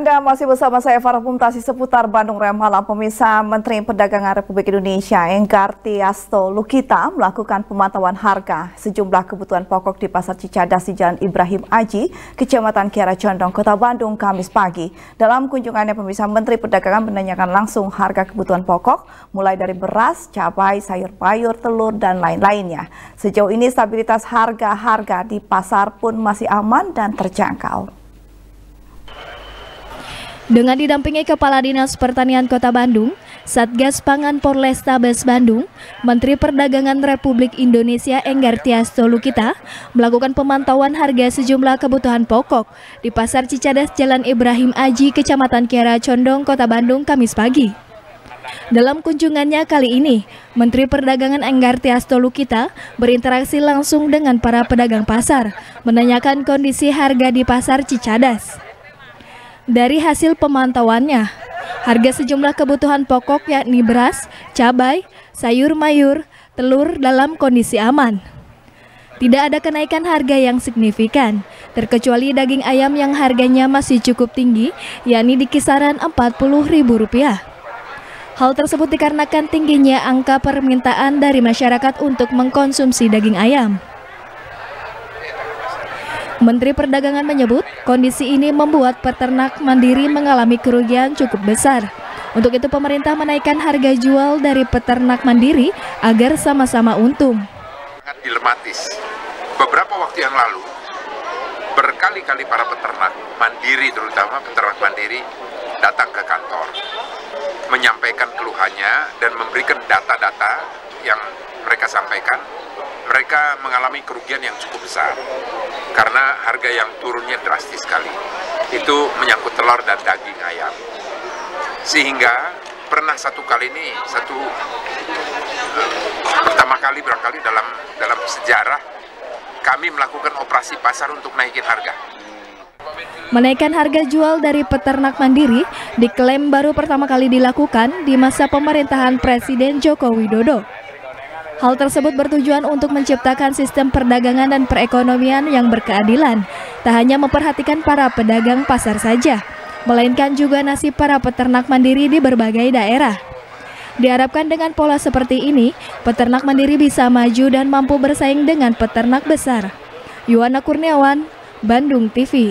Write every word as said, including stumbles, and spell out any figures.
Anda masih bersama saya Farah Pumtasi seputar Bandung Raya Malam. Pemirsa, Menteri Perdagangan Republik Indonesia Enggarti Asto-Lukita melakukan pemantauan harga sejumlah kebutuhan pokok di Pasar Cicadas di Jalan Ibrahim Aji, Kecamatan Kiara Condong, Kota Bandung, Kamis pagi. Dalam kunjungannya, pemirsa, Menteri Perdagangan menanyakan langsung harga kebutuhan pokok, mulai dari beras, cabai, sayur payur, telur, dan lain-lainnya. Sejauh ini stabilitas harga-harga di pasar pun masih aman dan terjangkau. Dengan didampingi Kepala Dinas Pertanian Kota Bandung, Satgas Pangan Polrestabes Bandung, Menteri Perdagangan Republik Indonesia Enggarti Asto-Lukita melakukan pemantauan harga sejumlah kebutuhan pokok di Pasar Cicadas Jalan Ibrahim Aji, Kecamatan Kiara Condong, Kota Bandung, Kamis pagi. Dalam kunjungannya kali ini, Menteri Perdagangan Enggarti Asto-Lukita berinteraksi langsung dengan para pedagang pasar, menanyakan kondisi harga di Pasar Cicadas. Dari hasil pemantauannya, harga sejumlah kebutuhan pokok yakni beras, cabai, sayur mayur, telur dalam kondisi aman. Tidak ada kenaikan harga yang signifikan, terkecuali daging ayam yang harganya masih cukup tinggi, yakni di kisaran empat puluh ribu rupiah. Hal tersebut dikarenakan tingginya angka permintaan dari masyarakat untuk mengkonsumsi daging ayam. Menteri Perdagangan menyebut kondisi ini membuat peternak mandiri mengalami kerugian cukup besar. Untuk itu pemerintah menaikkan harga jual dari peternak mandiri agar sama-sama untung. Sangat dilematis. Beberapa waktu yang lalu, berkali-kali para peternak mandiri, terutama peternak mandiri, datang ke kantor, menyampaikan keluhannya dan memberikan data-data yang mereka sampaikan. Mereka mengalami kerugian yang cukup besar karena harga yang turunnya drastis sekali. Itu menyangkut telur dan daging ayam. Sehingga pernah satu kali ini, satu uh, pertama kali barangkali dalam dalam sejarah kami melakukan operasi pasar untuk naikin harga. Menaikkan harga jual dari peternak mandiri diklaim baru pertama kali dilakukan di masa pemerintahan Presiden Joko Widodo. Hal tersebut bertujuan untuk menciptakan sistem perdagangan dan perekonomian yang berkeadilan, tak hanya memperhatikan para pedagang pasar saja, melainkan juga nasib para peternak mandiri di berbagai daerah. Diharapkan dengan pola seperti ini, peternak mandiri bisa maju dan mampu bersaing dengan peternak besar. Yuwana Kurniawan, Bandung T V.